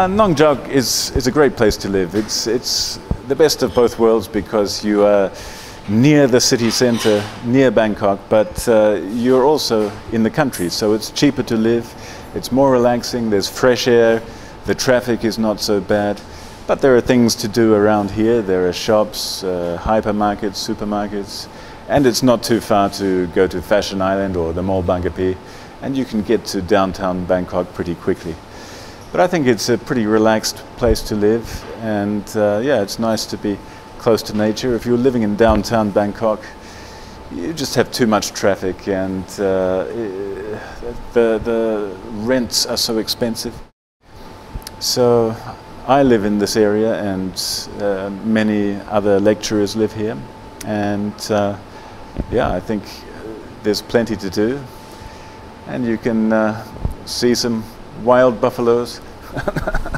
Nong Jok is a great place to live. It's the best of both worlds because you are near the city centre, near Bangkok, but you're also in the country, so it's cheaper to live, it's more relaxing, there's fresh air, the traffic is not so bad, but there are things to do around here. There are shops, hypermarkets, supermarkets, and it's not too far to go to Fashion Island or the Mall Bang Kapi, and you can get to downtown Bangkok pretty quickly. But I think it's a pretty relaxed place to live, and yeah, it's nice to be close to nature. If you're living in downtown Bangkok, you just have too much traffic, and the rents are so expensive. So I live in this area, and many other lecturers live here, and yeah, I think there's plenty to do, and you can see some wild buffaloes.